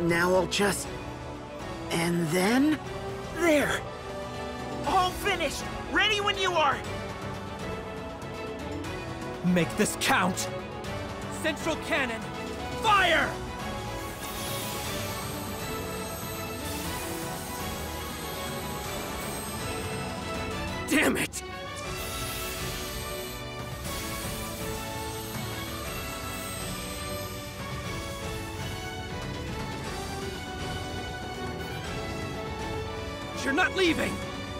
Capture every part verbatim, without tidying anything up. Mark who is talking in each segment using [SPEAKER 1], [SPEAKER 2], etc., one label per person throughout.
[SPEAKER 1] Now I'll just... And then... There!
[SPEAKER 2] All finished! Ready when you are!
[SPEAKER 3] Make this count! Central cannon, fire! Damn it! You're not leaving!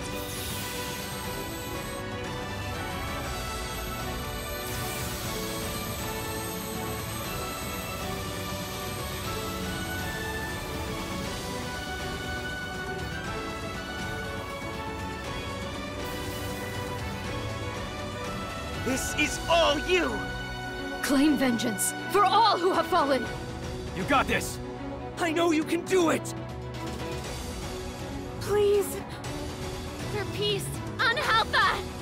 [SPEAKER 2] This is all you!
[SPEAKER 4] Claim vengeance for all who have fallen!
[SPEAKER 3] You got this! I know you can do it!
[SPEAKER 4] Please! For peace, unhelp us!